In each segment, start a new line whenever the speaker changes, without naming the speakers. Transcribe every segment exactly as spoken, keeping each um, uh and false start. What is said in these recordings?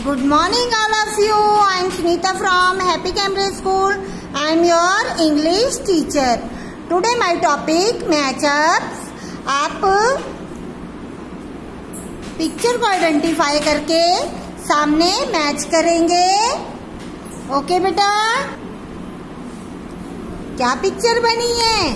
Good morning all of you. I am Sunita from Happy Cambridge School. I am your English teacher. Today my topic matchups. आप picture को identify करके सामने match करेंगे. Okay बेटा, क्या picture बनी है?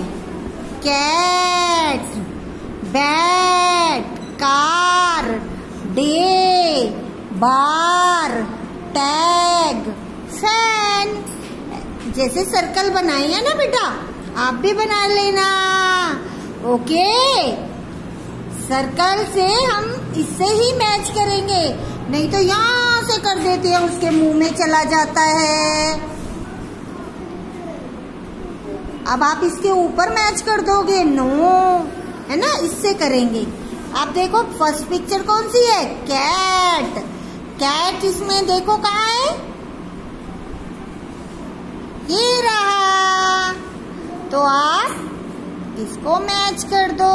Cat, bat, car, day, bar, tag, fan. जैसे सर्कल बनाई है ना बेटा, आप भी बना लेना. ओके, सर्कल से हम इससे ही मैच करेंगे, नहीं तो यहाँ से कर देते हैं उसके मुंह में चला जाता है. अब आप इसके ऊपर मैच कर दोगे? नो, है ना, इससे करेंगे. आप देखो फर्स्ट पिक्चर कौन सी है? कैट. कैट इसमें देखो कहाँ है? ये रहा. तो आप इसको मैच कर दो,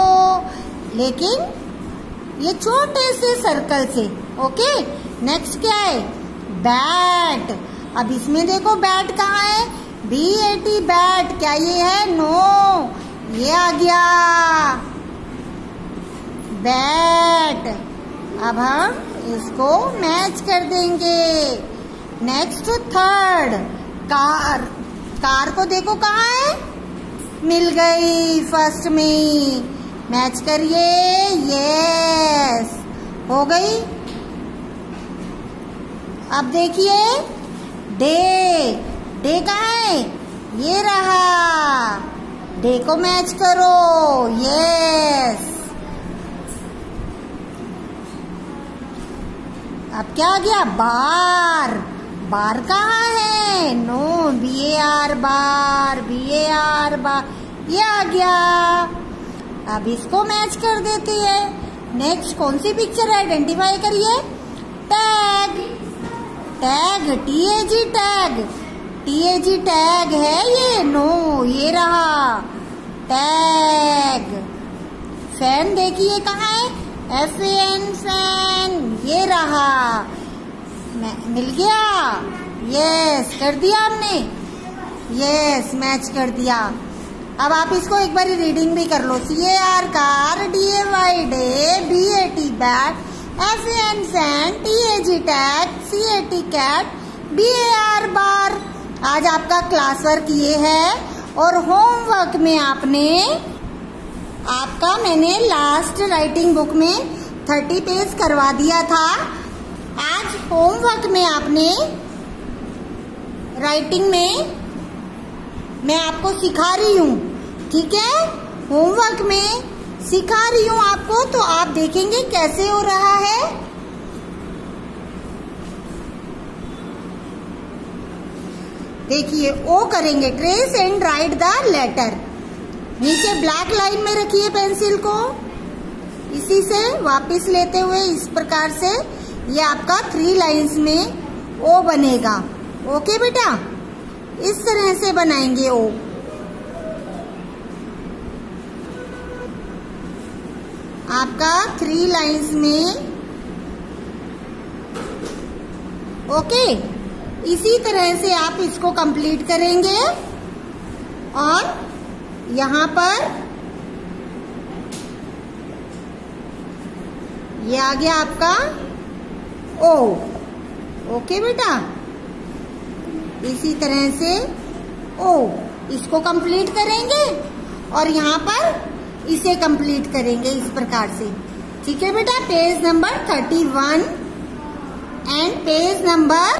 लेकिन ये छोटे से सर्कल से. ओके, नेक्स्ट क्या है? बैट. अब इसमें देखो बैट कहाँ है? B A T bat. क्या ये है? नो, ये आ गया बैट. अब हम इसको मैच कर देंगे. Next third car. कार को देखो कहाँ है? मिल गई फर्स्ट में. मैच करिए. यस, हो गई. अब देखिए डे. डे कहाँ है? ये रहा. डे को मैच करो. यस. अब क्या आ गया? बार. बार कहाँ है? No, B A R bar. B A R bar. ये आ गया. अब इसको मैच कर देते हैं. नेक्स्ट कौन सी पिक्चर आइडेंटिफाई करिए? Tag. Tag, T A G tag. T A G tag है ये? नो, ये रहा टैग. फैन देखिए कहाँ है? F A N fan. ये रहा. मिल गया. यस, कर दिया हमने. यस, मैच कर दिया. अब आप इसको एक बार रीडिंग भी कर लो. C A R car, D A Y day, B A T bat, F A N fan, T A G tag, C A T cat, B A R bar. आज आपका क्लास वर्क ये है, और homework में आपने आपका मैंने last writing book में थर्टी पेज करवा दिया था. आज होमवर्क में आपने राइटिंग में मैं आपको सिखा रही हूँ. ठीक है, होमवर्क में सिखा रही हूँ आपको, तो आप देखेंगे कैसे हो रहा है. देखिए, ओ करेंगे. Trace and write the letter. नीचे ब्लैक लाइन में रखिए पेंसिल को. इसी से वापस लेते हुए इस प्रकार से ये आपका थ्री लाइंस में ओ बनेगा. ओके बेटा, इस तरह से बनाएंगे ओ. आपका थ्री लाइंस में. ओके, इसी तरह से आप इसको कंप्लीट करेंगे. और यहाँ पर ये आ गया आपका ओ. ओके बेटा, इसी तरह से ओ. इसको कंप्लीट करेंगे और यहाँ पर इसे कंप्लीट करेंगे इस प्रकार से. ठीक है बेटा, page number thirty one and page number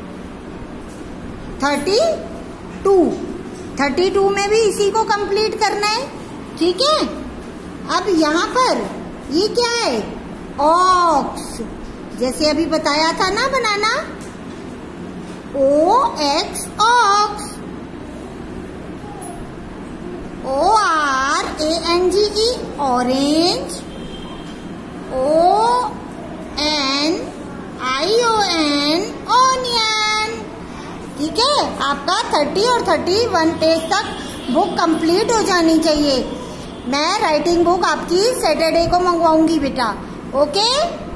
thirty two. Thirty two में भी इसी को कंप्लीट करना है. ठीक है. अब यहाँ पर ये क्या है? ऑक्स. जैसे अभी बताया था ना banana. O X ox. O R A N G E orange. O N I O N onion. ठीक है, आपका थर्टी और थर्टी वन पेज तक बुक कंप्लीट हो जानी चाहिए. मैं राइटिंग बुक आपकी सैटरडे को मंगवाऊंगी बेटा. ओके.